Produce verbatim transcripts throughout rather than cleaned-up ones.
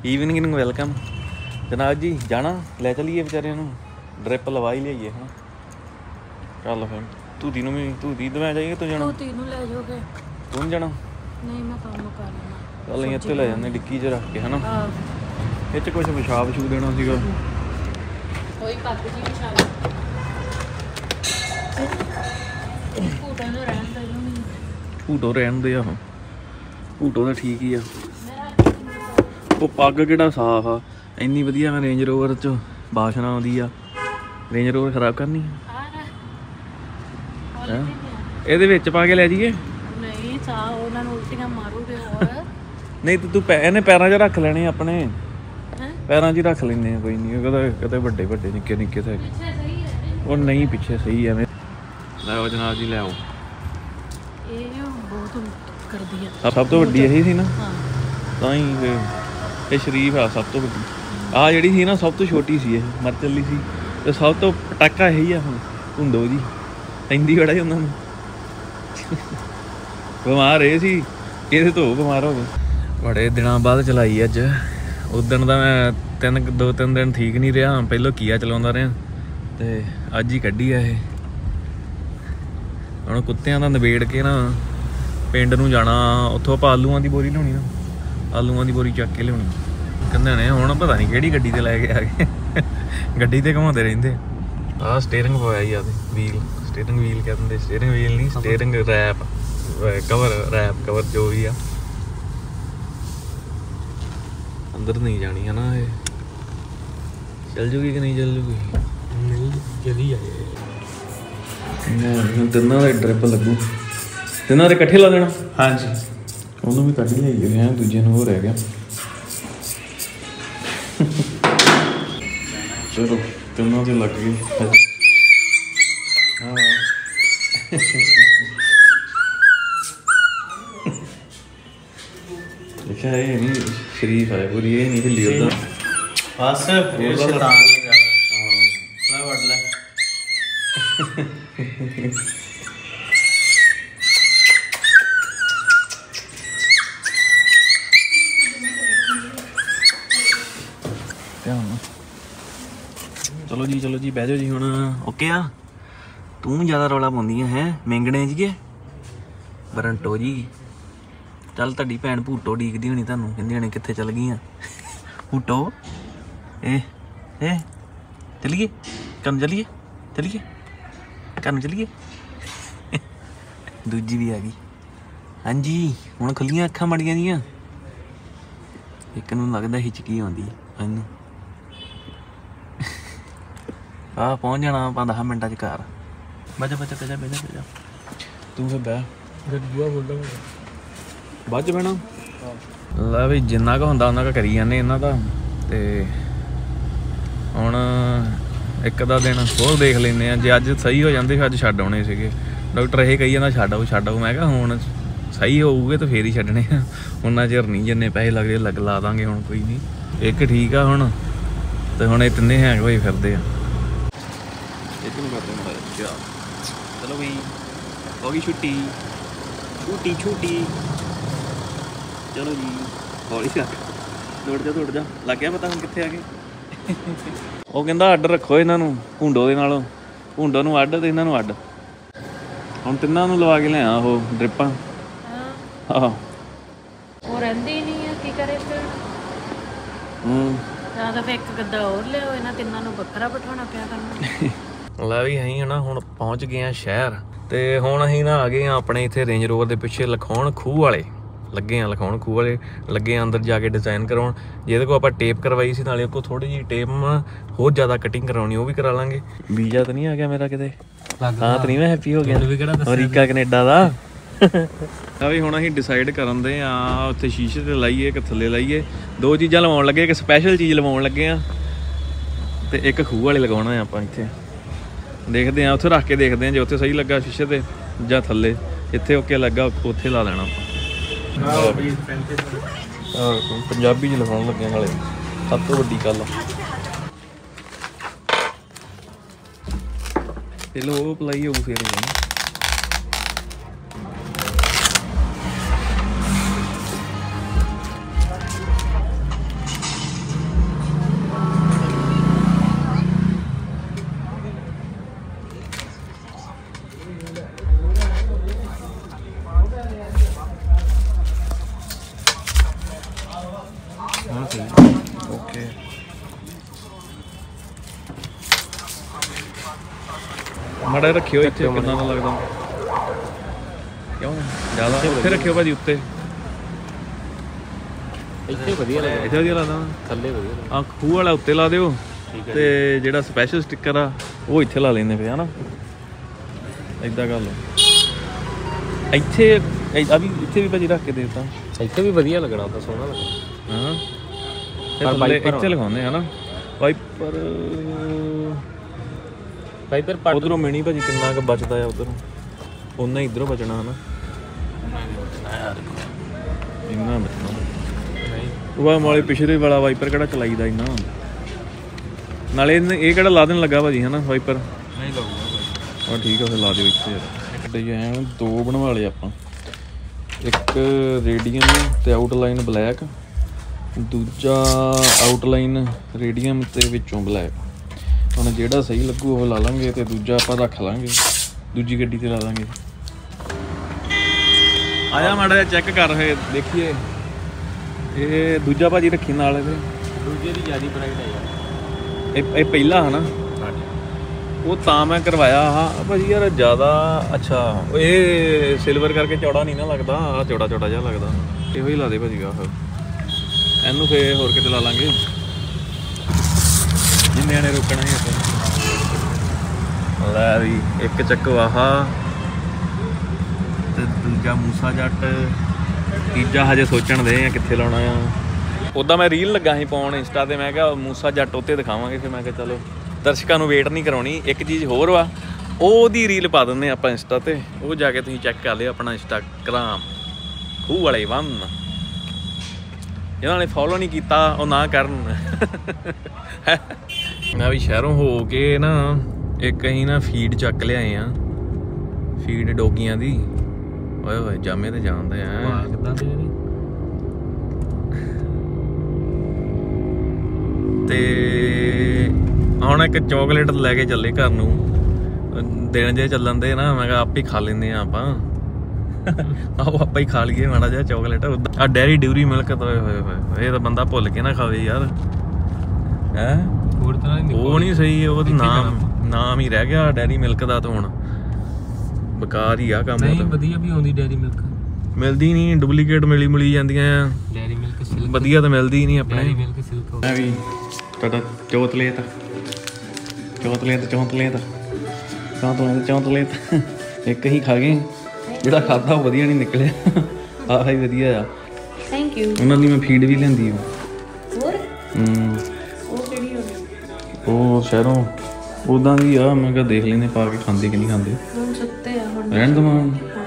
Evening ਨੂੰ welcome ਜਨਾਬ ਜੀ। ਜਾਣਾ ਲੈ ਚਲੀਏ ਵਿਚਾਰਿਆਂ ਨੂੰ, ਡਰਿਪ ਲਵਾ ਹੀ ਲਿਆਈਏ ਹੈ ਨਾ। ਚੱਲ ਫਿਰ ਧੂਤੀ ਨੂੰ ਵੀ ਧੂਤੀ ਦਵਾ ਜਾਈਏ। ਤੂੰ ਜਾਣਾ? ਧੂਤੀ ਨੂੰ ਲੈ ਜਾਓਗੇ? ਤੂੰ ਜਾਣਾ? ਨਹੀਂ ਮੈਂ ਕੰਮ ਕਰ ਲੈਣਾ। ਚੱਲ ਅਸੀਂ ਇੱਥੇ ਲੈ ਜਾਂਦੇ ਡਿੱਕੀ 'ਚ ਰੱਖ ਕੇ ਹੈ ਨਾ। ਹਾਂ ਇਹ 'ਚ ਕੁਛ ਪਿਸ਼ਾਬ ਛੂ ਦੇਣਾ ਸੀਗਾ। ਕੋਈ ਕੱਪ ਜੀ ਪਿਸ਼ਾਬ ਭੂਟਾਂ ਨੂੰ ਰਹਿਣ ਦੇ ਨਹੀਂ। ਭੂਟੋ ਰਹਿਣ ਦੇ ਆ, ਭੂਟੋ ਤਾਂ ਠੀਕ ਹੀ ਆ। ਉਹ ਪੱਗ ਕਿਹੜਾ ਸਾਫ ਆ ਇੰਨੀ ਵਧੀਆ। ਮੈਂ ਰੇਂਜ ਰੋਵਰ 'ਚ ਬਾਸ਼ਨਾ ਆਉਂਦੀ ਆ, ਰੇਂਜ ਰੋਵਰ ਖਰਾਬ ਕਰਨੀ ਆ। ਇਹਦੇ ਵਿੱਚ ਪਾ ਕੇ ਲੈ ਜਾਈਏ? ਨਹੀਂ ਚਾਹ ਉਹਨਾਂ ਨੂੰ ਉਲਟੀਆਂ ਮਾਰੂਗੇ ਹੋਰ। ਨਹੀਂ ਤੇ ਤੂੰ ਇਹਨੇ ਪੈਰਾਂ 'ਚ ਰੱਖ ਲੈਣੇ ਆਪਣੇ, ਪੈਰਾਂ 'ਚ ਹੀ ਰੱਖ ਲੈਂਦੇ ਆ। ਕੋਈ ਨਹੀਂ ਕਦੇ ਕਦੇ ਵੱਡੇ ਵੱਡੇ ਨਿੱਕੇ ਨਿੱਕੇ ਤੇ ਉਹ ਨਹੀਂ ਪਿੱਛੇ ਸਹੀ ਐਵੇਂ। ਲੈ ਆਓ ਜਨਾਬ ਜੀ, ਲੈ ਆਓ। ਇਹ ਬਹੁਤ ਕਰਦੀ ਆ। ਸਭ ਤੋਂ ਵੱਡੀ ਇਹੀ ਸੀ ਨਾ, ਹਾਂ ਤਾਂ ਹੀ ਇਹ ਸ਼ਰੀਫ ਆ ਸਭ ਤੋਂ ਵੱਡੀ। ਆਹ ਜਿਹੜੀ ਸੀ ਨਾ ਸਭ ਤੋਂ ਛੋਟੀ ਸੀ, ਇਹ ਮਰ ਚੱਲੀ ਸੀ। ਤੇ ਸਭ ਤੋਂ ਪਟਾਕਾ ਇਹੀ ਆ ਹੁਣ, ਧੁੰਦੋ ਜੀ ਪੈਂਦੀ ਬੜਾ ਹੀ ਉਹਨਾਂ ਨੂੰ। ਬਿਮਾਰ ਇਹ ਸੀ, ਇਹਦੇ ਤੋਂ ਬਿਮਾਰ ਹੋ ਗਏ। ਬੜੇ ਦਿਨਾਂ ਬਾਅਦ ਚਲਾਈ ਅੱਜ। ਉਦਣ ਦਾ ਮੈਂ ਤਿੰਨ ਦੋ ਤਿੰਨ ਦਿਨ ਠੀਕ ਨਹੀਂ ਰਿਹਾ। ਪਹਿਲਾਂ ਕੀਆ ਚਲਾਉਂਦਾ ਰਿਹਾ ਤੇ ਅੱਜ ਹੀ ਕੱਢੀ ਆ ਇਹ। ਹੁਣ ਕੁੱਤਿਆਂ ਦਾ ਨਿਬੇੜ ਕੇ ਨਾ ਪਿੰਡ ਨੂੰ ਜਾਣਾ। ਉੱਥੋਂ ਆਪਾਂ ਆਲੂਆਂ ਦੀ ਬੋਰੀ ਲਿਆਉਣੀ ਨਾ, ਆਲੂਆਂ ਦੀ ਬੋਰੀ ਚੱਕ ਕੇ ਲਿਆਉਣੀ। ਕਹਿੰਦੇ ਨੇ ਹੁਣ ਪਤਾ ਨਹੀਂ ਕਿਹੜੀ ਗੱਡੀ ਤੇ ਲੈ ਕੇ ਆ ਗਏ। ਗੱਡੀ ਤੇ ਘੁਮਾਉਂਦੇ ਰਹਿੰਦੇ। ਆਹ ਸਟੀਅਰਿੰਗ ਪਵਾਇਆ ਹੀ ਆ ਤੇ ਵੀਲ, ਸਟੀਅਰਿੰਗ ਵੀਲ ਕਹਿ ਦਿੰਦੇ। ਸਟੀਅਰਿੰਗ ਵੀਲ ਨਹੀਂ, steering wrap cover, wrap cover ਜੋ ਵੀ ਆ। ਅੰਦਰ ਨਹੀਂ ਜਾਣੀ ਹੈ ਨਾ ਇਹ। ਚੱਲ ਜੂਗੀ ਕਿ ਨਹੀਂ ਚੱਲ ਜੂਗੀ? ਨਹੀਂ ਜਲਦੀ ਆਏ। ਤਿੰਨਾਂ ਦਾ ਡਰਿਪ ਲੱਗੂ। ਤਿੰਨਾਂ ਦੇ ਇਕੱਠੇ ਲਾ ਦੇਣਾ? ਹਾਂਜੀ। ਉਹਨੂੰ ਵੀ ਕੱਢ ਲਿਆਈਏ ਹੈ, ਦੂਜੇ ਨੂੰ ਹੋ ਰਹਿ ਗਿਆ। ਚਲੋ ਤਿੰਨਾਂ ਦੇ ਲੱਗ ਗਏ। ਹਾਂ ਦੇਖਿਆ, ਇਹ ਨਹੀਂ ਸ਼ਰੀਫ ਹੈ ਪੂਰੀ, ਇਹ ਨਹੀਂ ਹਿੱਲੀ ਉਦਾਂ ਬਸ। ਇਹ ਸ਼ੈਤਾਨ ਜਿਆਦਾ। ਹਾਂ ਲੈ ਵੜ ਲੈ। ਚਲੋ ਜੀ ਚਲੋ ਜੀ ਬਹਿ ਜਾਓ ਜੀ ਹੁਣ। ਓਕੇ ਆ? ਤੂੰ ਜ਼ਿਆਦਾ ਰੌਲਾ ਪਾਉਂਦੀ ਹੈ ਮੈਂਗਣੇ ਜੀਏ ਬਰੰਟੋ ਜੀ। ਚੱਲ ਤੁਹਾਡੀ ਭੈਣ ਭੂਟੋ ਡੀਕਦੀ ਹੋਣੀ ਤੁਹਾਨੂੰ, ਕਹਿੰਦੀ ਹੋਣੀ ਕਿੱਥੇ ਚੱਲ ਗਈਆਂ ਭੂਟੋ। ਇਹ ਇਹ ਚੱਲੀਏ ਘਰ ਨੂੰ, ਚੱਲੀਏ ਚੱਲੀਏ ਘਰ ਨੂੰ ਚੱਲੀਏ। ਦੂਜੀ ਵੀ ਆ ਗਈ। ਹਾਂਜੀ ਹੁਣ ਖੁੱਲੀਆਂ ਅੱਖਾਂ ਮਾੜੀਆਂ ਦੀਆਂ। ਇੱਕ ਨੂੰ ਲੱਗਦਾ ਹਿਚਕੀ ਆਉਂਦੀ ਇਹਨੂੰ। ਆਹ ਪਹੁੰਚ ਜਾਣਾ ਆਪਾਂ ਦਸ ਮਿੰਟਾਂ 'ਚ ਘਰ। ਬਜਾ ਬਜਾ ਬਜਾ ਬਜਾ ਬਜਾ ਤੂੰ ਫਿਰ ਬਹਿ। ਬੂਆ ਬੋਲਦਾ ਬਾਅਦ 'ਚ ਬਹਿਣਾ। ਲੈ ਵੀ ਜਿੰਨਾ ਕੁ ਹੁੰਦਾ ਉਹਨਾਂ ਕੁ ਕਰੀ ਜਾਂਦੇ ਇਹਨਾਂ ਦਾ। ਤੇ ਹੁਣ ਇੱਕ ਦਾ ਦਿਨ ਹੋਰ ਦੇਖ ਲੈਂਦੇ ਹਾਂ। ਜੇ ਅੱਜ ਸਹੀ ਹੋ ਜਾਂਦੇ ਫਿਰ ਅੱਜ ਛੱਡ ਆਉਣੇ ਸੀਗੇ। ਡਾਕਟਰ ਇਹ ਕਹੀ ਜਾਂਦਾ ਛੱਡ ਆਓ ਛੱਡ ਆਓ। ਮੈਂ ਕਿਹਾ ਹੁਣ ਸਹੀ ਹੋਊਗੇ ਤਾਂ ਫੇਰ ਹੀ ਛੱਡਣੇ ਆ, ਉਹਨਾਂ ਚਿਰ ਨਹੀਂ। ਜਿੰਨੇ ਪੈਸੇ ਲੱਗਦੇ ਲੱਗ ਲਾ ਦਾਂਗੇ ਹੁਣ, ਕੋਈ ਨਹੀਂ। ਇੱਕ ਠੀਕ ਆ ਹੁਣ, ਤੇ ਹੁਣ ਇਹ ਤਿੰਨੇ ਹੈਂਗ ਹੋਏ ਫਿਰਦੇ ਆ। ਇੱਕ ਨੂੰ ਕਰਦੇ ਮਾੜਾ ਜਿਹਾ। ਚਲੋ ਬਈ ਹੋ ਗਈ ਛੁੱਟੀ, ਛੁੱਟੀ ਛੁੱਟੀ। ਚਲੋ ਜੀ ਹੌਲੀ ਕਰ, ਦੌੜ ਜਾ ਦੌੜ ਜਾ। ਲੱਗ ਗਿਆ ਪਤਾ ਹੁਣ ਕਿੱਥੇ ਆ ਗਏ। ਉਹ ਕਹਿੰਦਾ ਅੱਡ ਰੱਖੋ ਇਹਨਾਂ ਨੂੰ ਭੁੰਡੋ ਦੇ ਨਾਲੋਂ, ਭੁੰਡੋ ਨੂੰ ਅੱਡ ਤੇ ਇਹਨਾਂ ਨੂੰ ਅੱਡ। ਹੁਣ ਤਿੰਨਾਂ ਨੂੰ ਲਵਾ ਕੇ ਲਿਆ ਉਹ ਡਰਿਪਾਂ। ਹਾਂ ਉਹ ਰਹਿੰਦੇ ਹੀ ਨਹੀਂ ਆ, ਕੀ ਕਰੇ ਫਿਰ? ਹੂੰ ਜਾਂ ਤਾਂ ਫਿਰ ਇੱਕ ਗੱਦਾ ਹੋਰ ਲਿਆਓ, ਇਹਨਾਂ ਤਿੰਨਾਂ ਨੂੰ ਵੱਖਰਾ ਬਿਠਾਉਣਾ ਪਿਆ ਕਰਨਾ। ਲੈ ਵੀ ਅਸੀਂ ਨਾ ਹੁਣ ਪਹੁੰਚ ਗਏ ਆ ਸ਼ਹਿਰ। ਤੇ ਹੁਣ ਅਸੀਂ ਨਾ ਆ ਗਏ ਆ ਆਪਣੇ ਇੱਥੇ ਰੇਂਜ ਰੋਵਰ ਦੇ ਪਿੱਛੇ ਲਖਾਉਣ ਖੂਹ ਵਾਲੇ ਲੱਗੇ ਆ। ਲਖਾਉਣ ਖੂਹ ਵਾਲੇ ਲੱਗੇ ਆ ਅੰਦਰ ਜਾ ਕੇ ਡਿਜ਼ਾਈਨ ਕਰਾਉਣ। ਜਿਹਦੇ ਕੋਲ ਆਪਾਂ ਟੇਪ ਕਰਵਾਈ ਸੀ, ਨਾਲੇ ਕੋਲ ਥੋੜੀ ਜਿਹੀ ਟੇਪ ਹੋਰ ਜ਼ਿਆਦਾ ਕਟਿੰਗ ਕਰਾਉਣੀ, ਉਹ ਵੀ ਕਰਾ ਲਾਂਗੇ। ਵੀਜ਼ਾ ਤਾਂ ਨਹੀਂ ਆ ਗਿਆ ਮੇਰਾ ਕਿਤੇ? ਹਾਂ ਤਾਂ ਨਹੀਂ ਮੈਂ ਹੈਪੀ ਹੋ ਗਿਆ ਅਮਰੀਕਾ ਕੈਨੇਡਾ ਦਾ। ਆ ਵੀ ਹੁਣ ਅਸੀਂ ਡਿਸਾਈਡ ਕਰਨ ਦੇ ਆ ਉੱਥੇ ਸ਼ੀਸ਼ੇ ਤੇ ਲਾਈਏ ਕਿ ਥੱਲੇ ਲਾਈਏ। ਦੋ ਚੀਜ਼ਾਂ ਲਵਾਉਣ ਲੱਗੇ, ਇੱਕ ਸਪੈਸ਼ਲ ਚੀਜ਼ ਲਵਾਉਣ ਲੱਗੇ ਆ ਤੇ ਇੱਕ ਖੂਹ ਵਾਲੇ ਲਗਾਉਣਾ ਆਪਾਂ ਇੱਥੇ। ਦੇਖਦੇ ਆ ਉੱਥੇ ਰੱਖ ਕੇ ਦੇਖਦੇ ਆ, ਜੇ ਉੱਥੇ ਸਹੀ ਲੱਗਾ ਸ਼ੀਸ਼ੇ ਤੇ ਜਾਂ ਥੱਲੇ। ਇੱਥੇ ਓਕੇ ਲੱਗਾ ਉੱਥੇ ਲਾ ਦੇਣਾ ਆਪਾਂ। ਪੰਜਾਬੀ 'ਚ ਲਿਖਾਉਣ ਲੱਗੇ ਨਾਲੇ, ਸਭ ਤੋਂ ਵੱਡੀ ਗੱਲ। ਚਲੋ ਉਹ ਪਲਾਈ ਹੋਊ ਫਿਰ। ਓਕੇ ਮਾੜਾ ਰੱਖਿਓ ਇੱਥੇ ਕਿੰਨਾ ਨਾ ਲੱਗਦਾ ਕਿਉਂ ਜ਼ਿਆਦਾ ਉੱਥੇ ਰੱਖਿਓ ਭਾਜੀ ਉੱਤੇ ਇੱਥੇ ਵਧੀਆ ਲੱਗਦਾ ਇੱਥੇ ਵਧੀਆ ਲੱਗਦਾ ਥੱਲੇ ਵਧੀਆ ਆ ਖੂਹ ਵਾਲਾ ਉੱਤੇ ਲਾ ਦਿਓ ਤੇ ਜਿਹੜਾ ਸਪੈਸ਼ਲ ਸਟicker ਆ ਉਹ ਇੱਥੇ ਲਾ ਲੈਂਦੇ ਪਏ ਹਨਾ ਏਦਾਂ ਕਰ ਲਓ ਇੱਥੇ ਆ ਵੀ ਇੱਥੇ ਵੀ ਭਾਜੀ ਰੱਖ ਕੇ ਦੇ ਦਿੱਤਾ ਇੱਥੇ ਵੀ ਵਧੀਆ ਲੱਗਣਾ ਤਾਂ ਸੋਹਣਾ ਲੱਗਣਾ ਹਾਂ ਪਰ ਵਾਈਪਰ ਇੱਥੇ ਲਗਾਉਂਦੇ ਹਨਾ ਵਾਈਪਰ ਵਾਈਪਰ ਪੱਟ ਉਧਰੋਂ ਮਿਣੀ ਭਾਜੀ ਕਿੰਨਾ ਕੁ ਬਚਦਾ ਆ ਉਧਰੋਂ ਉਹਨਾਂ ਹੀ ਇਧਰੋਂ ਬਚਣਾ ਹਨਾ ਇੰਨਾ ਬਚਣਾ ਉਹ ਵਾਲੇ ਪਿਛਲੇ ਵਾਲਾ ਵਾਈਪਰ ਕਿਹੜਾ ਚਲਾਈਦਾ ਇੰਨਾ ਨਾਲੇ ਇਹ ਕਿਹੜਾ ਲਾ ਦੇਣ ਲੱਗਾ ਭਾਜੀ ਹਨਾ ਵਾਈਪਰ ਨਹੀਂ ਲਾਊਗਾ। ਠੀਕ ਆ ਫਿਰ ਲਾ ਦਿਓ ਇੱਥੇ ਡਿਜ਼ਾਈਨ ਦੋ ਬਣਵਾ ਲਏ ਆਪਾਂ ਇੱਕ ਰੇਡੀਅਮ ਤੇ ਆਊਟਲਾਈਨ ਬਲੈਕ ਦੂਜਾ ਆਊਟਲਾਈਨ ਰੇਡੀਅਮ ਤੇ ਵਿੱਚੋਂ ਬਲੈਕ ਹੁਣ ਜਿਹੜਾ ਸਹੀ ਲੱਗੂ ਉਹ ਲਾ ਲਾਂਗੇ ਤੇ ਦੂਜਾ ਆਪਾਂ ਰੱਖ ਲਾਂਗੇ ਦੂਜੀ ਗੱਡੀ ਤੇ ਲਾ ਦਾਂਗੇ ਆ ਜਾ ਮਾੜਾ ਜਿਹਾ ਚੈੱਕ ਕਰ ਰਹੇ ਦੇਖੀਏ ਇਹ ਦੂਜਾ ਭਾਜੀ ਰੱਖੀ ਨਾਲ ਇਹਦੇ ਦੂਜੇ ਦੀ ਜ਼ਿਆਦਾ ਬਰਾਈਟ ਹੈ ਯਾਰ ਇਹ ਇਹ ਪਹਿਲਾ ਹਨਾ ਉਹ ਤਾਂ ਮੈਂ ਕਰਵਾਇਆ ਆਹ ਭਾਜੀ ਯਾਰ ਜ਼ਿਆਦਾ ਅੱਛਾ ਇਹ ਸਿਲਵਰ ਕਰਕੇ ਚੌੜਾ ਨਹੀਂ ਨਾ ਲੱਗਦਾ ਆਹ ਚੌੜਾ ਚੌੜਾ ਜਿਹਾ ਲੱਗਦਾ ਇਹੋ ਹੀ ਲਾ ਦੇ ਭਾਜੀ ਆਹ ਇਹਨੂੰ ਫੇਰ ਹੋਰ ਕਿਤੇ ਲਾ ਲਾਂਗੇ ਜਿੰਨੇ ਨੇ ਰੋਕਣਾ ਹੀ ਆਪਾਂ ਲੈ ਵੀ ਇੱਕ ਚੱਕੋ ਆਹ ਤੇ ਦੂਜਾ ਮੂਸਾ ਜੱਟ ਤੀਜਾ ਹਜੇ ਸੋਚਣ ਦੇ ਆ ਕਿੱਥੇ ਲਾਉਣਾ ਆ ਉੱਦਾਂ ਮੈਂ ਰੀਲ ਲੱਗਾ ਸੀ ਪਾਉਣ ਇੰਸਟਾ ਤੇ ਮੈਂ ਕਿਹਾ ਮੂਸਾ ਜੱਟ ਉੱਤੇ ਦਿਖਾਵਾਂਗੇ ਫਿਰ ਮੈਂ ਕਿਹਾ ਚਲੋ ਦਰਸ਼ਕਾਂ ਨੂੰ ਵੇਟ ਨਹੀਂ ਕਰਾਉਣੀ ਇੱਕ ਚੀਜ਼ ਹੋਰ ਵਾ ਉਹਦੀ ਰੀਲ ਪਾ ਦਿੰਦੇ ਆਪਾਂ ਇੰਸਟਾ ਤੇ ਉਹ ਜਾ ਕੇ ਤੁਸੀਂ ਚੈੱਕ ਕਰ ਲਿਓ ਆਪਣਾ ਇੰਸਟਾਗ੍ਰਾਮ ਖੂਹ ਵਾਲੇ ਵਨ ਜਿਹਨਾਂ ਨੇ ਫੋਲੋ ਨਹੀਂ ਕੀਤਾ ਉਹ ਨਾ ਕਰਨ ਮੈਂ ਵੀ ਸ਼ਹਿਰੋਂ ਹੋ ਕੇ ਨਾ ਇੱਕ ਅਸੀਂ ਨਾ ਫੀਡ ਚੱਕ ਲਿਆਏ ਆ ਫੀਡ ਡੋਗੀਆਂ ਦੀ ਓਏ ਹੋਏ ਜਾਮੇ ਤੇ ਜਾਂਦੇ ਆ ਕਿੱਦਾਂ ਦੇ ਨੇ ਤੇ ਹੁਣ ਇੱਕ ਚੋਕਲੇਟ ਲੈ ਕੇ ਚੱਲੇ ਘਰ ਨੂੰ ਦਿਨ ਜੇ ਚੱਲਣ ਦੇ ਨਾ ਮੈਂ ਕਿਹਾ ਆਪ ਹੀ ਖਾ ਲੈਂਦੇ ਆ ਆਪਾਂ ਆਓ ਆਪਾਂ ਹੀ ਖਾ ਲਈਏ ਮਾੜਾ ਜਿਹਾ ਚੋਕਲੇਟ ਆ ਡੈਰੀ ਡਿਊਰੀ ਮਿਲਕ ਤਾਂ ਹੋਏ ਹੋਏ ਇਹ ਤਾਂ ਬੰਦਾ ਭੁੱਲ ਕੇ ਨਾ ਖਾਵੇ ਯਾਰ ਹੈ ਹੋਰ ਤਰ੍ਹਾਂ ਦੀ ਉਹ ਨਹੀਂ ਸਹੀ ਉਹ ਨਾਮ ਨਾਮ ਹੀ ਰਹਿ ਗਿਆ ਡੈਰੀ ਮਿਲਕ ਦਾ ਤਾਂ ਹੁਣ ਬੇਕਾਰ ਹੀ ਆ ਕੰਮ ਨਹੀਂ ਵਧੀਆ ਵੀ ਆਉਂਦੀ ਡੈਰੀ ਮਿਲਕ ਮਿਲਦੀ ਨਹੀਂ ਡੁਪਲੀਕੇਟ ਮਿਲੀ ਮਿਲੀ ਜਾਂਦੀਆਂ ਆ ਡੈਰੀ ਮਿਲਕ ਸਿਲਕ ਵਧੀਆ ਤਾਂ ਮਿਲਦੀ ਨਹੀਂ ਆਪਣੇ ਡੈਰੀ ਮਿਲਕ ਸਿਲਕ ਮੈਂ ਵੀ ਤੁਹਾਡਾ ਚੌਥਲੇਤ ਚੌਥਲੇਤ ਚੌਥਲੇਤ ਚੌਥਲੇਤ ਚੌਥਲੇਤ ਇੱਕ ਹੀ ਖਾ ਗਏ ਜਿਹੜਾ ਖਾਦਾ ਉਹ ਵਧੀਆ ਨਹੀਂ ਨਿਕਲਿਆ ਆਹ ਹੀ ਵਧੀਆ ਆ ਥੈਂਕ ਯੂ ਉਹਨਾਂ ਦੀ ਮੈਂ ਫੀਡ ਵੀ ਲੈਂਦੀ ਹਾਂ ਹੋਰ ਹੂੰ ਉਹ ਕਿਹੜੀ ਹੋ ਗਈ ਉਹ ਸ਼ਹਿਰੋਂ ਉਦਾਂ ਦੀ ਆ ਮੈਂ ਕਿਹਾ ਦੇਖ ਲੈਂਦੇ ਪਾ ਕੇ ਖਾਂਦੇ ਕਿ ਨਹੀਂ ਖਾਂਦੇ ਹੁਣ ਸੁੱਤੇ ਆ ਹੁਣ ਰਹਿਣ ਦਵਾਂ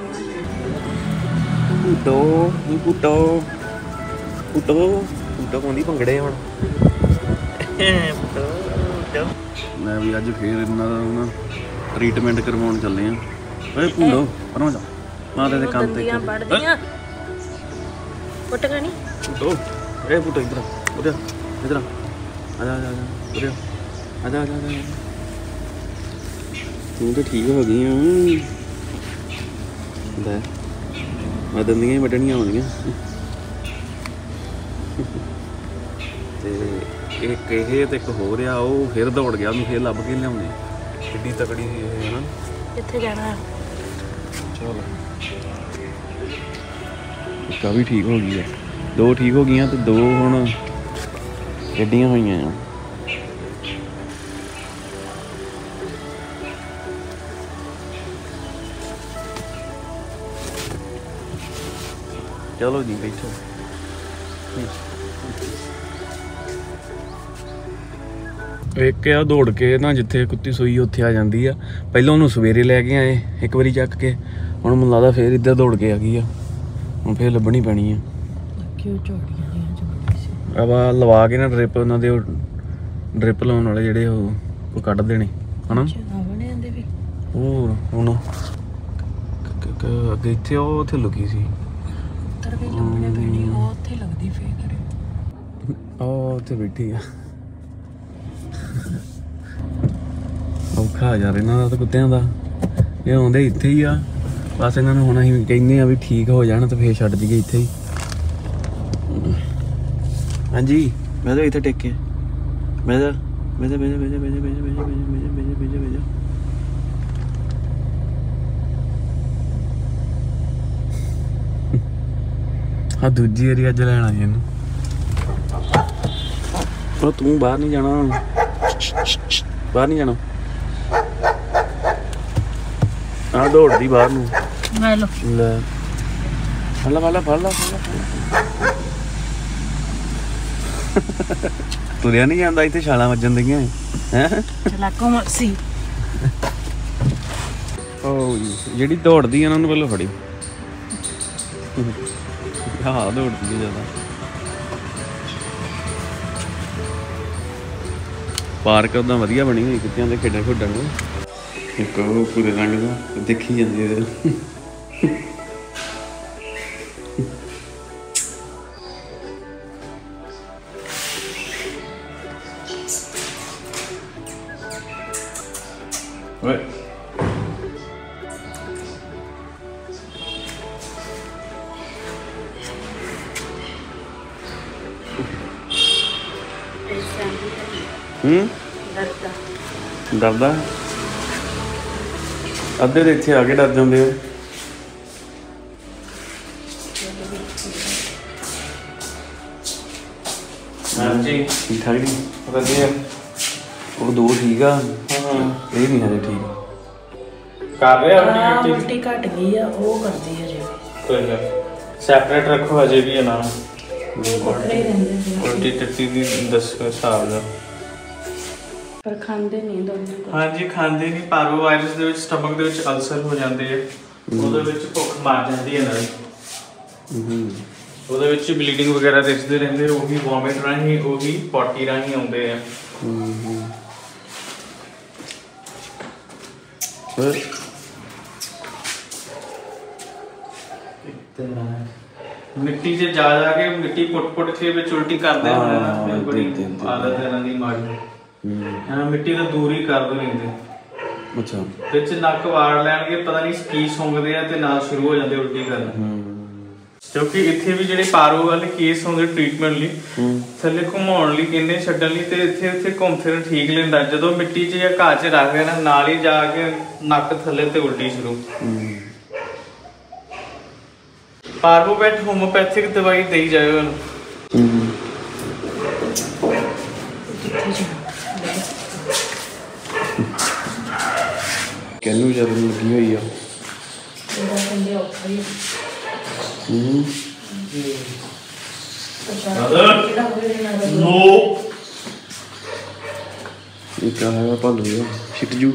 ਕੁੱਟੋ ਕੁੱਟੋ ਕੁੱਟੋ ਕੁੱਟੋ ਪਾਉਂਦੀ ਭੰਗੜੇ ਹੁਣ ਮੈਂ ਵੀ ਅੱਜ ਫੇਰ ਇਹਨਾਂ ਦਾ ਨਾ ਟ੍ਰੀਟਮੈਂਟ ਕਰਵਾਉਣ ਚੱਲੇ ਆ ਓਏ ਭੁੰਡੋ ਪਰੋਂ ਜਾ ਮਾਂ ਦੇ ਕੰਮ ਤੇ ਪੜਦੀਆਂ ਪੁੱਟਗਾ ਨਹੀਂ ਭੁੰਡੋ ਏ ਭੁੰਡੋ ਇਧਰ ਉਧਰ ਇਧਰ ਆ ਜਾ ਆ ਜਾ ਉਧਰ ਆ ਜਾ ਆ ਜਾ ਤੂੰ ਤਾਂ ਠੀਕ ਹੋ ਗਈ ਆ ਲੈ ਮੈਂ ਦੰਦੀਆਂ ਹੀ ਵੱਢਣੀਆਂ ਆਉਂਦੀਆਂ ਤੇ ਇੱਕ ਇਹ ਤੇ ਇੱਕ ਹੋ ਰਿਹਾ ਉਹ ਫਿਰ ਦੌੜ ਗਿਆ ਉਹਨੂੰ ਫਿਰ ਲੱਭ ਕੇ ਲਿਆਉਂਦੇ ਕਿੱਡੀ ਤਕੜੀ ਸੀ ਇਹ ਹਨਾ ਕਿੱਥੇ ਜਾਣਾ ਚਲ ਇੱਕ ਆ ਵੀ ਠੀਕ ਹੋ ਗਈ ਆ ਦੋ ਠੀਕ ਹੋ ਗਈਆਂ ਤੇ ਦੋ ਹੁਣ ਗੱਡੀਆਂ ਹੋਈਆਂ ਆ ਚਲੋ ਜੀ ਬੈਠੋ ਇੱਕ ਆ ਦੌੜ ਕੇ ਨਾ ਜਿੱਥੇ ਕੁੱਤੀ ਸੋਈ ਉੱਥੇ ਆ ਜਾਂਦੀ ਆ ਪਹਿਲਾਂ ਉਹਨੂੰ ਸਵੇਰੇ ਲੈ ਕੇ ਆਏ ਇੱਕ ਵਾਰੀ ਚੱਕ ਕੇ ਹੁਣ ਮੈਨੂੰ ਲੱਗਦਾ ਫੇਰ ਇੱਧਰ ਦੌੜ ਕੇ ਆ ਗਈ ਆ ਹੁਣ ਫੇਰ ਲੱਭਣੀ ਪੈਣੀ ਆ ਕਿਉਂ ਝੋੜੀਆਂ ਦੀਆਂ ਜਬੜੀ ਸੀ ਆਵਾ ਲਵਾ ਕੇ ਨਾ ਡ੍ਰਿਪ ਉਹਨਾਂ ਦੇ ਡ੍ਰਿਪ ਲਾਉਣ ਵਾਲੇ ਜਿਹੜੇ ਉਹ ਉਹ ਕੱਢ ਦੇਣੇ ਹਨਾ ਆਵਣੇ ਆਂਦੇ ਵੀ ਉਹ ਹੁਣ ਅੱਗੇ ਇੱਥੇ ਉਹ ਉੱਥੇ ਲੁਕੀ ਸੀ ਉੱਤਰ ਵੀ ਲੱਭਣੇ ਪੈਣੀ ਉਹ ਉੱਥੇ ਲੱਗਦੀ ਫੇਰ ਕਰੇ ਉਹ ਉੱਥੇ ਬੈਠੀ ਆ ਔਖਾ ਯਾਰ ਇਹਨਾਂ ਦਾ ਤਾਂ ਕੁੱਤਿਆਂ ਦਾ ਇਹ ਆਉਂਦੇ ਇੱਥੇ ਹੀ ਆ ਬਸ ਇਹਨਾਂ ਨੂੰ ਹੁਣ ਅਸੀਂ ਕਹਿੰਦੇ ਆ ਵੀ ਠੀਕ ਹੋ ਜਾਣ ਤੇ ਫੇਰ ਛੱਡ ਦਈਏ ਇੱਥੇ ਹੀ हाँ जी मैं तो इतने टेक के मैं तो मैं तो भेजा भेजा भेजा भेजा भेजा भेजा भेजा भेजा भेजा हाँ दूजी वारी अज लैन आई इनू ਉਹ ਤੂੰ ਬਾਹਰ ਨਹੀਂ ਜਾਣਾ ਬਾਹਰ ਨਹੀਂ ਜਾਣਾ ਆ ਦੌੜਦੀ ਬਾਹਰ ਨੂੰ ਲੈ ਲੋ ਲੈ ਫੜ ਲਾ ਫੜ ਲਾ ਫੜ ਲਾ ਤੁਰਿਆ ਨਹੀਂ ਜਾਂਦਾ ਇੱਥੇ ਛਾਲਾਂ ਵੱਜਣ ਦੀਆਂ ਹੈ ਚਲਾਕੋ ਮਰਸੀ ਉਹ ਜਿਹੜੀ ਦੌੜਦੀ ਆ ਉਹਨਾਂ ਨੂੰ ਪਹਿਲਾਂ ਫੜੀ ਹਾਂ ਦੌੜਦੀ ਹੈ ਜ਼ਿਆਦਾ ਪਾਰਕ ਉਦਾਂ ਵਧੀਆ ਬਣੀ ਹੋਈ ਕੁੱਤਿਆਂ ਦੇ ਖੇਡਣ ਖੁੱਡਣ ਨੂੰ ਇੱਕ ਉਹ ਪੂਰੇ ਰੰਗ ਦਾ ਦੇਖੀ ਜਾਂਦੀ ਹੈ ਓਏ ਹੂੰ ਡਰਦਾ ਡਰਦਾ ਅੱਧੇ ਦੇ ਇੱਥੇ ਆ ਕੇ ਡਰ ਜਾਂਦੇ ਆ ਹਾਂਜੀ ਠੀਕ ਠਾਕ ਜੀ ਵਧੀਆ ਉਹ ਦੋ ਠੀਕ ਆ ਇਹ ਨਹੀਂ ਹਜੇ ਠੀਕ ਕਰ ਰਿਹਾ ਆ ਆਪਣੀ ਉਲਟੀ ਘਟ ਗਈ ਆ ਉਹ ਕਰਦੀ ਹੈ ਜੀ ਕੋਈ ਨਾ ਸੈਪਰੇਟ ਰੱਖੋ ਅਜੇ ਵੀ ਇਹਨਾਂ ਨੂੰ ਵੱਖਰੇ ਰਹਿੰਦੇ ਸੀ ਉਲਟੀ ਟੱਟੀ ਦੀ ਦੱਸੋ ਹਿਸਾਬ ਦਾ ਪਰ ਖਾਂਦੇ ਨਹੀਂ ਦੋਨੋਂ ਹਾਂਜੀ ਖਾਂਦੇ ਨਹੀਂ ਪਾਰੋ ਵਾਇਰਸ ਦੇ ਵਿੱਚ ਸਟਮਕ ਦੇ ਵਿੱਚ ਅਲਸਰ ਹੋ ਜਾਂਦੇ ਆ ਉਹਦੇ ਵਿੱਚ ਭੁੱਖ ਮਾਰ ਜਾਂਦੀ ਹੈ ਨਾਲ ਹੂੰ ਉਹਦੇ ਵਿੱਚ ਬਲੀਡਿੰਗ ਵਗੈਰਾ ਦਿਖਦੇ ਰਹਿੰਦੇ ਉਹ ਵੀ ਵੋਮਿਟ ਰਾਹੀਂ ਉਹ ਵੀ ਪੋਟੀ ਰਾਹੀਂ ਆਉਂਦੇ ਆ ਹੂੰ ਪਰ ਮਿੱਟੀ 'ਚ ਜਾ ਜਾ ਕੇ ਮਿੱਟੀ ਪੁੱਟ ਪੁੱਟ ਕੇ ਵਿੱਚ ਉਲਟੀ ਕਰਦੇ ਹੋਣੇ ਨਾ ਬੜੀ ਆਦਤ ਇਹਨਾਂ ਦੀ ਮਾੜੀ ਹਾਂ ਮਿੱਟੀ ਤੋਂ ਦੂਰ ਹੀ ਕਰ ਦੋ ਰਹਿੰਦੇ ਅੱਛਾ ਵਿੱਚ ਨੱਕ ਵਾੜ ਲੈਣਗੇ ਪਤਾ ਨਹੀਂ ਕੀ ਸੁੰਘਦੇ ਆ ਤੇ ਨਾਲ ਸ਼ੁਰੂ ਹੋ ਜਾਂਦੇ ਉਲਟੀ ਕਰਨ ਕਿਉਂਕਿ ਇੱਥੇ ਵੀ ਜਿਹੜੇ ਪਾਰੋ ਵਾਲੇ ਕੇਸ ਹੁੰਦੇ ਟ੍ਰੀਟਮੈਂਟ ਲਈ ਥੱਲੇ ਘੁਮਾਉਣ ਲਈ ਕਹਿੰਦੇ ਛੱਡਣ ਲਈ ਤੇ ਇੱਥੇ ਇੱਥੇ ਘੁੰਮ ਫਿਰ ਠੀਕ ਲੈਂਦਾ ਜਦੋਂ ਮਿੱਟੀ 'ਚ ਜਾਂ ਘਾਹ 'ਚ ਰੱਖ ਦੇਣਾ ਨਾਲ ਹੀ ਜਾ ਕੇ ਨੱਕ ਥੱਲੇ ਤੇ ਉਲਟੀ ਸ਼ੁਰੂ ਪਾਰਵੋਵੈਟ ਹੋਮੋਪੈਥਿਕ ਦਵਾਈ ਦੇਈ ਜਾਇਓ ਇਹਨੂੰ ਕਿਹਨੂੰ ਜਦੋਂ ਲੱਗੀ ਹੋਈ ਆ ਇਹਦਾ ਕਹਿੰਦੇ ਔਖਾ ਹੀ ਹੂੰ ਨੋ ਇੱਕ ਹੈ ਭਾਲੂ ਛਿੱਟ ਜੂ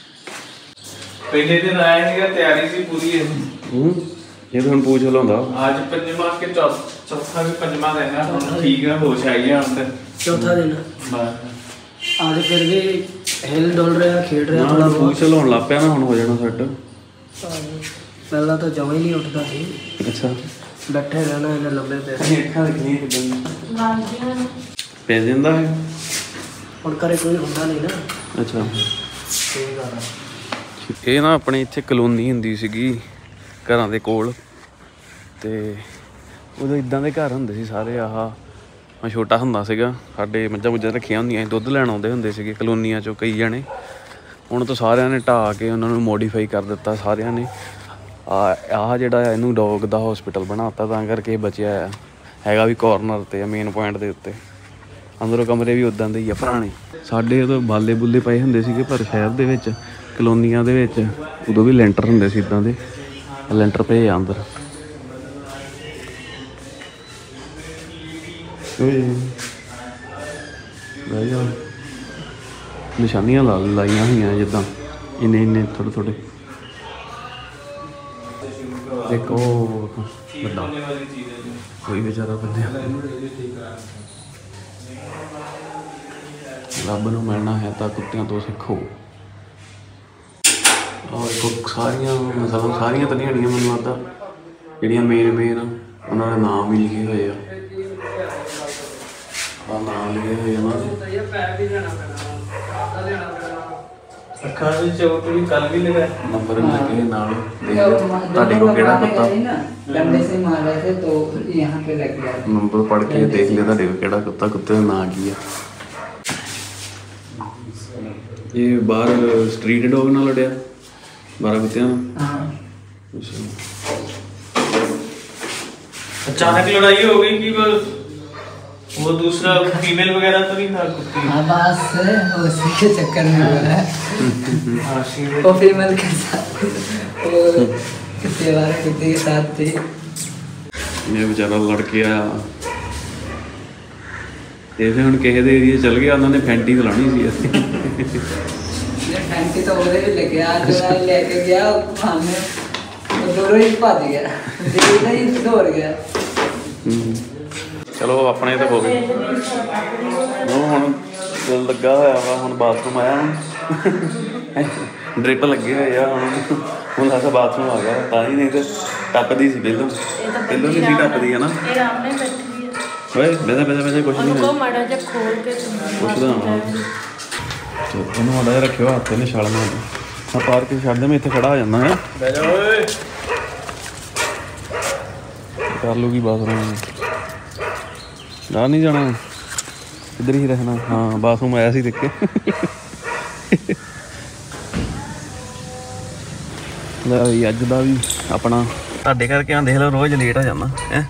ਪਹਿਲੇ ਦਿਨ ਆਇਆ ਸੀਗਾ ਤਿਆਰੀ ਸੀ ਪੂਰੀ ਇਹ ਹੂੰ ਇਹ ਤਾਂ ਹੁਣ ਪੂਛ ਲਾਉਂਦਾ ਅੱਜ ਪੰਜਵਾਂ ਕੇ ਚੌਥਾ ਵੀ ਪੰਜਵਾਂ ਦਿਨ ਆ ਹੁਣ ਠੀਕ ਆ ਹੋਸ਼ ਆਈ ਆ ਹੁਣ ਤੇ ਚੌਥਾ ਦਿਨ ਬਸ ਅੱਜ ਫਿਰ ਵੀ ਹਿਲ ਡੁਲ ਰਿਹਾ ਖੇਡ ਰਿਹਾ ਨਾ ਥੋੜਾ ਪੂਛ ਲਾਉਣ ਲੱਗ ਪਿਆ ਨਾ ਹੁਣ ਹੋ ਜਾਣਾ ਸੈੱਟ ਪਹਿਲਾਂ ਤਾਂ ਜਮਾਂ ਹੀ ਨਹੀਂ ਉੱਠਦਾ ਸੀ ਅੱਛਾ ਬੈਠੇ ਰਹਿਣਾ ਇਹਨੇ ਲੰਬੇ ਪੈ ਅੱਖਾਂ ਦੇਖਣੀਆਂ ਕਿਦਾਂ ਲਾਂਦੀਆਂ ਨੇ ਪੈ ਜਾਂਦਾ ਹੈ ਹੁਣ ਘਰੇ ਕੋਈ ਹੁੰਦਾ ਨਹੀਂ ਨਾ ਅੱਛਾ ਇਹ ਗੱਲ ਆ। ਇਹ ਨਾ ਆਪਣੇ ਇੱਥੇ ਕਲੋਨੀ ਹੁੰਦੀ ਸੀਗੀ ਘਰਾਂ ਦੇ ਕੋਲ ਤੇ ਉਦੋਂ ਇਦਾਂ ਦੇ ਘਰ ਹੁੰਦੇ ਸੀ ਸਾਰੇ ਆਹ ਮੈਂ ਛੋਟਾ ਹੁੰਦਾ ਸੀਗਾ ਸਾਡੇ ਮੱਝਾਂ ਮੁੱਝਾਂ ਰੱਖੀਆਂ ਹੁੰਦੀਆਂ ਸੀ ਦੁੱਧ ਲੈਣ ਆਉਂਦੇ ਹੁੰਦੇ ਸੀਗੇ ਕਲੋਨੀਆਂ 'ਚੋਂ ਕਈ ਜਣੇ ਹੁਣ ਤਾਂ ਸਾਰਿਆਂ ਨੇ ਢਾਹ ਕੇ ਉਹਨਾਂ ਨੂੰ ਮੋਡੀਫਾਈ ਕਰ ਦਿੱਤਾ ਸਾਰਿਆਂ ਨੇ ਆ ਆਹ ਜਿਹੜਾ ਇਹਨੂੰ ਡੌਗ ਦਾ ਹੌਸਪੀਟਲ ਬਣਾਤਾ ਤਾਂ ਕਰਕੇ ਬਚਿਆ ਆ ਹੈਗਾ ਵੀ ਕੋਰਨਰ 'ਤੇ ਆ ਮੇਨ ਪੁਆਇੰਟ ਦੇ ਉੱਤੇ ਅੰਦਰੋਂ ਕਮਰੇ ਵੀ ਉੱਦਾਂ ਦੇ ਹੀ ਆ ਪੁਰਾਣੇ ਸਾਡੇ ਉਦੋਂ ਬਾਲੇ ਬੁੱਲੇ ਪਏ ਹੁੰਦੇ ਸੀਗੇ ਪਰ ਸ਼ਹਿਰ ਦੇ ਵਿੱਚ ਕਲੋਨੀਆਂ ਦੇ ਵਿੱਚ ਉਦੋਂ ਵੀ ਲੈਂਟਰ ਹੁੰਦੇ ਸੀ ਇੱਦਾਂ ਦੇ ਲੈਂਟਰ ਪਏ ਆ ਅੰਦਰ ਨਿਸ਼ਾਨੀਆਂ ਲਾ ਲਾਈਆਂ ਹੋਈਆਂ ਜਿੱਦਾਂ ਇੰਨੇ ਇੰਨੇ ਥੋੜ੍ਹੇ ਥੋੜ੍ਹੇ ਦੇਖੋ ਵੱਡਾ ਕੋਈ ਵਿਚਾਰਾ ਬੰਦਿਆ ਰੱਬ ਨੂੰ ਮਿਲਣਾ ਹੈ ਤਾਂ ਕੁੱਤਿਆਂ ਤੋਂ ਸਿੱਖੋ ਔਰ ਦੇਖੋ ਸਾਰੀਆਂ ਮਤਲਬ ਸਾਰੀਆਂ ਤਾਂ ਨਹੀਂ ਹੜੀਆਂ ਮੈਨੂੰ ਲੱਗਦਾ ਜਿਹੜੀਆਂ ਮੇਨ ਮੇਨ ਉਹਨਾਂ ਦੇ ਨਾਮ ਵੀ ਲਿਖੇ ਹੋਏ ਆ ਆਹ ਨਾਮ ਲਿਖੇ ਹੋਏ ਉਹਨਾਂ ਦੇ ਅੱਖਾਂ ਵਿੱਚ ਚੋਟ ਵੀ ਕੱਲ ਵੀ ਲਗਾ ਨੰਬਰ ਲੱਗੇ ਨਾਲ ਦੇਖ ਲਓ ਤੁਹਾਡੇ ਕੋਲ ਕਿਹੜਾ ਕੁੱਤਾ डंडे से मार रहे थे तो यहाँ पे लग गया ਨੰਬਰ ਪੜ੍ਹ ਕੇ ਦੇਖ ਲਿਆ ਤੁਹਾਡੇ ਕੋਲ ਕਿਹੜਾ ਕੁੱਤਾ ਕੁੱਤੇ ਦਾ ਨਾਂ ਕੀ ਆ ਇਹ ਬਾਹਰ ਸਟਰੀਟ ਡੌਗ ਨਾਲ ਲੜਿਆ ਬਾਰਾਂ ਕੁੱਤਿਆਂ ਨਾਲ हाँ अचानक लड़ाई हो गई कि बस वो दूसरा फीमेल वगैरह तो नहीं था कुत्ती आवाज से उसी के चक्कर में हुआ है हाँ फीमेल वो फीमेल के साथ वो कितने बार कुत्ते के साथ थी ਇਹ ਵਿਚਾਰਾ ਲੜ ਕੇ ਆਇਆ ਇਹ ਫਿਰ ਹੁਣ ਕਿਸੇ ਦੇ ਏਰੀਏ ਚਲ ਗਿਆ ਉਹਨਾਂ ਨੇ ਫੈਂਟੀ ਤੇ ਲਾਉਣੀ ਸੀ ਅਸੀਂ ये फैंसी तो उधर ही लेके आ जो है लेके गया हमने वो दोनों ही भज गया देखदा ही दौड़ गया ਚਲੋ ਆਪਣੇ ਤਾਂ ਹੋ ਗਏ ਉਹ ਹੁਣ ਦਿਲ ਲੱਗਾ ਹੋਇਆ ਵਾ ਹੁਣ ਬਾਥਰੂਮ ਆਇਆ ਹੁਣ ਡ੍ਰਿਪ ਲੱਗੇ ਹੋਏ ਆ ਹੁਣ ਹੁਣ ਲੱਗਦਾ ਬਾਥਰੂਮ ਆ ਗਿਆ ਤਾਂ ਹੀ ਨਹੀਂ ਤੇ ਟੱਪਦੀ ਸੀ ਪਹਿਲਾਂ ਪਹਿਲਾਂ ਨਹੀਂ ਸੀ ਟੱਪਦੀ ਹੈ ਨਾ ਇਹ ਰਾਮ ਨੇ ਬੈਠੀ ਹੈ ਓਏ ਬੈਠਾ ਬੈਠਾ ਬੈਠਾ ਕੁਛ ਨਹੀਂ ਉਹਨੂੰ ਕੋ ਹੋਇਆ ਮਾੜਾ ਜਿਹਾ ਖੋਲ ਕੇ ਪੁੱਛਦਾ ਹਾਂ ਚਲੋ ਉਹਨੂੰ ਮਾੜਾ ਜਿਹਾ ਰੱਖਿਓ ਹੱਥ ਨੇ ਛਾਲ ਮਾਰ ਆ ਪਾਰ ਕੇ ਛੱਡ ਦੇ ਮੈਂ ਇੱਥੇ ਖੜਾ ਹੋ ਜਾਂਦਾ ਹੈ बह जा ओए ਕਰ ਲੂਗੀ ਬਾਥਰੂਮ ਨਾ ਨਹੀਂ ਜਾਣਾ ਇੱਧਰ ਹੀ ਰਹਿਣਾ ਹਾਂ ਬਾਥਰੂਮ ਆਇਆ ਸੀ ਦੇਖ ਕੇ ਲੈ ਵੀ ਅੱਜ ਦਾ ਵੀ ਆਪਣਾ ਤੁਹਾਡੇ ਕਰਕੇ ਆ ਦੇਖ ਲਓ ਰੋਜ਼ ਲੇਟ ਹੋ ਜਾਂਦਾ ਹੈ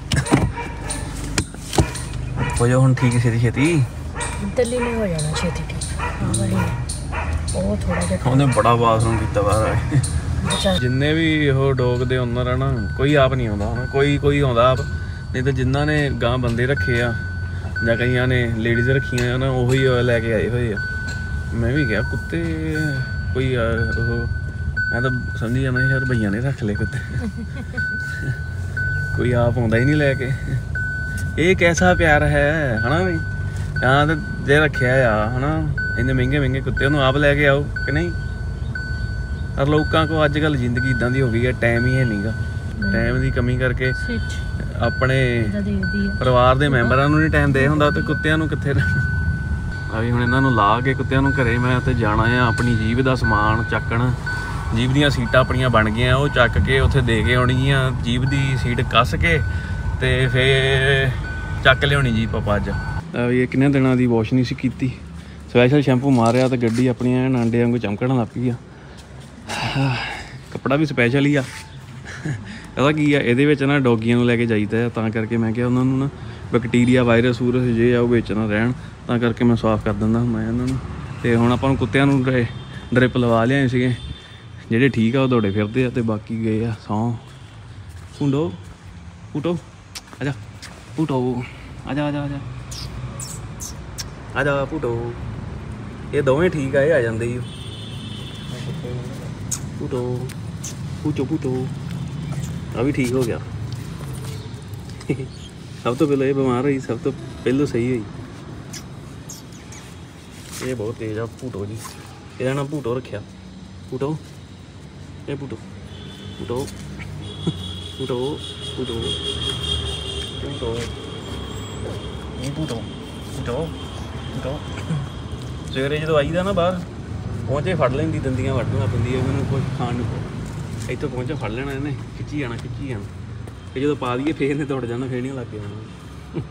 ਹੋ ਜਾ ਹੁਣ ਠੀਕ ਛੇਤੀ ਛੇਤੀ ਦਿੱਲੀ ਨਹੀਂ ਹੋ ਜਾਣਾ ਛੇਤੀ ਠੀਕ ਹਾਂ ਵਾਲੀ ਉਹ ਥੋੜਾ ਜਿਹਾ ਉਹਨੇ ਬੜਾ ਬਾਥਰੂਮ ਕੀਤਾ ਬਾਹਰ ਬਚਾ ਜਿੰਨੇ ਵੀ ਉਹ ਡੋਗ ਦੇ ਓਨਰ ਆ ਨਾ ਕੋਈ ਆਪ ਨਹੀਂ ਆਉਂਦਾ ਹੁਣ ਕੋਈ ਕੋਈ ਆਉਂਦਾ ਆਪ ਨਹੀਂ ਤਾਂ ਜਿਨ੍ਹਾਂ ਨੇ ਗਾਂ ਬੰਦੇ ਰੱਖੇ ਆ ਜਾਂ ਕਈਆਂ ਨੇ ਲੇਡੀਜ਼ ਰੱਖੀਆਂ ਆ ਨਾ ਉਹੀ ਲੈ ਕੇ ਆਏ ਹੋਏ ਆ ਮੈਂ ਵੀ ਗਿਆ ਕੁੱਤੇ ਕੋਈ ਉਹ ਮੈਂ ਤਾਂ ਸਮਝੀ ਜਾਣਾ ਯਾਰ ਭਈਆਂ ਨੇ ਰੱਖ ਲਏ ਕੁੱਤੇ ਕੋਈ ਆਪ ਆਉਂਦਾ ਹੀ ਨਹੀਂ ਲੈ ਕੇ ਇਹ ਕੈਸਾ ਪਿਆਰ ਹੈ ਹਨਾ ਬਈ ਜਾਂ ਤਾਂ ਜੇ ਰੱਖਿਆ ਆ ਹਨਾ ਇੰਨੇ ਮਹਿੰਗੇ ਮਹਿੰਗੇ ਕੁੱਤੇ ਉਹਨੂੰ ਆਪ ਲੈ ਕੇ ਆਓ ਕਿ ਨਹੀਂ ਪਰ ਲੋਕਾਂ ਕੋ ਅੱਜ ਕੱਲ੍ਹ ਜ਼ਿੰਦਗੀ ਇਦਾਂ ਦੀ ਹੋ ਗਈ ਹੈ ਟਾਈਮ ਹੀ ਹੈ ਨਹੀਂਗਾ ਟਾਈਮ ਦੀ ਕਮੀ ਕਰਕੇ ਸਵਿਚ ਆਪਣੇ ਦਾ ਦੇਖਦੀ ਆ ਪਰਿਵਾਰ ਦੇ ਮੈਂਬਰਾਂ ਨੂੰ ਨਹੀਂ ਟਾਈਮ ਦੇ ਹੁੰਦਾ ਤੇ ਕੁੱਤਿਆਂ ਨੂੰ ਕਿੱਥੇ ਰਹਿਣਾ ਆ ਵੀ ਹੁਣ ਇਹਨਾਂ ਨੂੰ ਲਾ ਕੇ ਕੁੱਤਿਆਂ ਨੂੰ ਘਰੇ ਮੈਂ ਤੇ ਜਾਣਾ ਆ ਆਪਣੀ ਜੀਭ ਦਾ ਸਮਾਨ ਚੱਕਣ ਜੀਭ ਦੀਆਂ ਸੀਟਾਂ ਆਪਣੀਆਂ ਬਣ ਗਈਆਂ ਉਹ ਚੱਕ ਕੇ ਉੱਥੇ ਦੇ ਕੇ ਆਉਣਗੀਆਂ ਜੀਭ ਦੀ ਸੀਟ ਕੱਸ ਕੇ ਤੇ ਫੇਰ ਚੱਕ ਲਿਆਉਣੀ ਜੀਪ ਆਪਾਂ ਅੱਜ ਆ ਵੀ ਇਹ ਕਿੰਨੇ ਦਿਨਾਂ ਦੀ ਵਾਸ਼ ਨਹੀਂ ਸੀ ਕੀਤੀ ਸਪੈਸ਼ਲ ਸ਼ੈਂਪੂ ਮਾਰਿਆ ਤੇ ਗੱਡੀ ਆਪਣੀਆਂ ਐਨ ਆਂਡੇ ਵਾਂਗੂ ਚਮਕਣ ਲੱਗ ਪਈ ਆ ਕੱਪੜਾ ਵੀ ਸਪੈਸ਼ਲ ਹੀ ਆ ਇਹਦਾ ਕੀ ਆ ਇਹਦੇ ਵਿੱਚ ਨਾ ਡੋਗੀਆਂ ਨੂੰ ਲੈ ਕੇ ਜਾਈਦਾ ਤਾਂ ਕਰਕੇ ਮੈਂ ਕਿਹਾ ਉਹਨਾਂ ਨੂੰ ਨਾ ਬੈਕਟੀਰੀਆ ਵਾਇਰਸ ਵੂਰਸ ਜੇ ਆ ਉਹ ਵਿੱਚ ਨਾ ਰਹਿਣ ਤਾਂ ਕਰਕੇ ਮੈਂ ਸਾਫ਼ ਕਰ ਦਿੰਦਾ ਹੁੰਦਾ ਇਹਨਾਂ ਨੂੰ ਤੇ ਹੁਣ ਆਪਾਂ ਨੂੰ ਕੁੱਤਿਆਂ ਨੂੰ ਡਰਿਪ ਲਵਾ ਲਿਆਏ ਸੀਗੇ ਜਿਹੜੇ ਠੀਕ ਆ ਉਹ ਦੌੜੇ ਫਿਰਦੇ ਆ ਤੇ ਬਾਕੀ ਗਏ ਆ ਸੌਂ ਪੁੰਡੋ ਪੁਟੋ ਆਜਾ ਪੁਟੋ ਆਜਾ ਆਜਾ ਆਜਾ ਆਜਾ ਪੁਟੋ ਇਹ ਦੋਵੇਂ ਠੀਕ ਆ ਇਹ ਆ ਜਾਂਦੇ ਹੀ ਪੁਟੋ ਪੁਟੋ ਪੁਟੋ ਆ ਵੀ ਠੀਕ ਹੋ ਗਿਆ ਸਭ ਤੋਂ ਪਹਿਲਾਂ ਇਹ ਬਿਮਾਰ ਹੋਈ ਸਭ ਤੋਂ ਪਹਿਲਾਂ ਸਹੀ ਹੋਈ ਇਹ ਬਹੁਤ ਤੇਜ਼ ਆ ਪੁਟੋ ਜੀ ਇਹਦਾ ਨਾਮ ਪੁਟੋ ਰੱਖਿਆ ਪੁਟੋ ਇਹ ਪੁਟੋ ਪੁਟੋ ਪੁਟੋ ਪੁਟੋ ਪੁਟੋ ਇਹ ਪੁਟੋ ਪੁਟੋ ਪੁਟੋ ਸਵੇਰੇ ਜਦੋਂ ਆਈਦਾ ਨਾ ਬਾਹਰ ਪਹੁੰਚੇ ਫੜ ਲੈਂਦੀ ਦੰਦੀਆਂ ਵੱਢਣਾ ਪੈਂਦੀ ਹੈ ਮੈਨੂੰ ਕੁਝ ਖਾਣ ਨੂੰ ਇੱਥੋਂ ਪਹੁੰਚਾ ਫੜ ਲੈਣਾ ਇਹਨੇ ਖਿੱਚੀ ਜਾਣਾ ਖਿੱਚੀ ਜਾਣਾ ਤੇ ਜਦੋਂ ਪਾ ਦਈਏ ਫੇਰ ਇਹਨੇ ਦੌੜ ਜਾਣਾ ਫੇਰ ਨਹੀਂ ਲੱਗ ਜਾਣਾ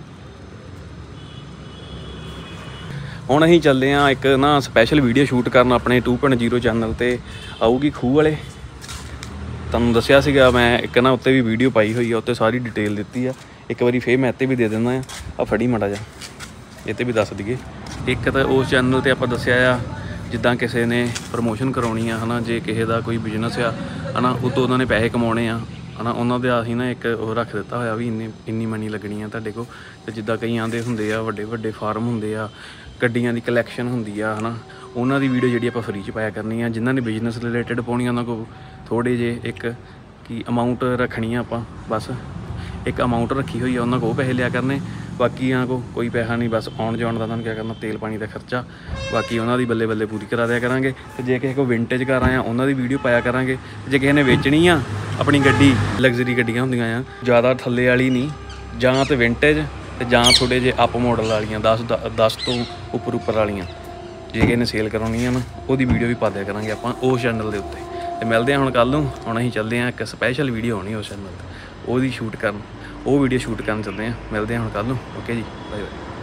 ਹੁਣ ਅਸੀਂ ਚੱਲੇ ਆ ਇੱਕ ਨਾ ਸਪੈਸ਼ਲ ਵੀਡੀਓ ਸ਼ੂਟ ਕਰਨ ਆਪਣੇ ਟੂ ਪੁਆਇੰਟ ਜ਼ੀਰੋ ਚੈਨਲ ਤੇ ਆਊਗੀ ਖੂਹ ਵਾਲੇ ਤੁਹਾਨੂੰ ਦੱਸਿਆ ਸੀਗਾ ਮੈਂ ਇੱਕ ਨਾ ਉੱਤੇ ਵੀ ਵੀਡੀਓ ਪਾਈ ਹੋਈ ਆ ਉੱਤੇ ਸਾਰੀ ਡਿਟੇਲ ਦਿੱਤੀ ਆ ਇੱਕ ਵਾਰੀ ਫੇਰ ਮੈਂ ਇੱਥੇ ਵੀ ਦੇ ਦਿੰਦਾ ਆ ਆ ਫੜੀ ਮਾੜਾ ਜਿਹਾ ਇਹ 'ਤੇ ਵੀ ਦੱਸ ਦਈਏ ਇੱਕ ਤਾਂ ਉਸ ਚੈਨਲ 'ਤੇ ਆਪਾਂ ਦੱਸਿਆ ਆ ਜਿੱਦਾਂ ਕਿਸੇ ਨੇ ਪ੍ਰਮੋਸ਼ਨ ਕਰਾਉਣੀ ਆ ਹੈ ਨਾ ਜੇ ਕਿਸੇ ਦਾ ਕੋਈ ਬਿਜ਼ਨਸ ਆ ਹੈ ਨਾ ਉਹ ਤੋਂ ਉਹਨਾਂ ਨੇ ਪੈਸੇ ਕਮਾਉਣੇ ਆ ਹੈ ਨਾ ਉਹਨਾਂ ਦੇ ਅਸੀਂ ਨਾ ਇੱਕ ਉਹ ਰੱਖ ਦਿੱਤਾ ਹੋਇਆ ਵੀ ਇੰਨੀ ਇੰਨੀ ਮਨੀ ਲੱਗਣੀ ਆ ਤੁਹਾਡੇ ਕੋਲ ਅਤੇ ਜਿੱਦਾਂ ਕਈਆਂ ਦੇ ਹੁੰਦੇ ਆ ਵੱਡੇ ਵੱਡੇ ਫਾਰਮ ਹੁੰਦੇ ਆ ਗੱਡੀਆਂ ਦੀ ਕਲੈਕਸ਼ਨ ਹੁੰਦੀ ਆ ਹੈ ਨਾ ਉਹਨਾਂ ਦੀ ਵੀਡੀਓ ਜਿਹੜੀ ਆਪਾਂ ਫਰੀ 'ਚ ਪਾਇਆ ਕਰਨੀ ਆ ਜਿਨ੍ਹਾਂ ਨੇ ਬਿਜ਼ਨਸ ਰਿਲੇਟਡ ਪਾਉਣੀ ਉਹਨਾਂ ਕੋਲ ਥੋੜ੍ਹੇ ਜਿਹੇ ਇੱਕ ਕੀ ਅਮਾਊਂਟ ਰੱਖਣੀ ਆ ਆਪਾਂ ਬਸ ਇੱਕ ਅਮਾਊਂਟ ਰੱਖੀ ਹੋਈ ਆ ਉਹਨਾਂ ਕੋਲ ਪੈਸੇ ਲਿਆ ਕਰਨੇ ਬਾਕੀ ਇਹਨਾਂ ਕੋਲ ਕੋਈ ਪੈਸਾ ਨਹੀਂ ਬਸ ਆਉਣ ਜਾਣ ਦਾ ਤੁਹਾਨੂੰ ਕਿਆ ਕਰਨਾ ਤੇਲ ਪਾਣੀ ਦਾ ਖਰਚਾ ਬਾਕੀ ਉਹਨਾਂ ਦੀ ਬੱਲੇ ਬੱਲੇ ਪੂਰੀ ਕਰਾ ਦਿਆ ਕਰਾਂਗੇ ਅਤੇ ਜੇ ਕਿਸੇ ਕੋਲ ਵਿੰਟੇਜ ਕਾਰਾਂ ਆ ਉਹਨਾਂ ਦੀ ਵੀਡੀਓ ਪਾਇਆ ਕਰਾਂਗੇ ਜੇ ਕਿਸੇ ਨੇ ਵੇਚਣੀ ਆ ਆਪਣੀ ਗੱਡੀ ਲਗਜ਼ਰੀ ਗੱਡੀਆਂ ਹੁੰਦੀਆਂ ਆ ਜ਼ਿਆਦਾ ਥੱਲੇ ਵਾਲੀ ਨਹੀਂ ਜਾਂ ਤਾਂ ਵਿੰਟੇਜ ਅਤੇ ਜਾਂ ਥੋੜ੍ਹੇ ਜਿਹੇ ਅਪ ਮੋਡਲ ਵਾਲੀਆਂ ਦਸ ਦਸ ਤੋਂ ਉੱਪਰ ਉੱਪਰ ਵਾਲੀਆਂ ਜੇ ਕਿਸੇ ਨੇ ਸੇਲ ਕਰਾਉਣੀ ਆ ਨਾ ਉਹਦੀ ਵੀਡੀਓ ਵੀ ਪਾ ਦਿਆ ਕਰਾਂਗੇ ਆਪਾਂ ਉਸ ਚੈਨਲ ਦੇ ਉੱਤੇ। ਤੇ ਮਿਲਦੇ ਹਾਂ ਹੁਣ ਕੱਲ੍ਹ ਨੂੰ। ਹੁਣ ਅਸੀਂ ਚੱਲਦੇ ਹਾਂ, ਇੱਕ ਸਪੈਸ਼ਲ ਵੀਡੀਓ ਹੋਣੀ ਉਸ ਚੈਨਲ 'ਤੇ, ਉਹਦੀ ਸ਼ੂਟ ਕਰਨ, ਉਹ ਵੀਡੀਓ ਸ਼ੂਟ ਕਰਨ ਚੱਲਦੇ ਹਾਂ। ਮਿਲਦੇ ਹਾਂ ਹੁਣ ਕੱਲ੍ਹ ਨੂੰ। ਓਕੇ ਜੀ, ਬਾਏ ਬਾਏ।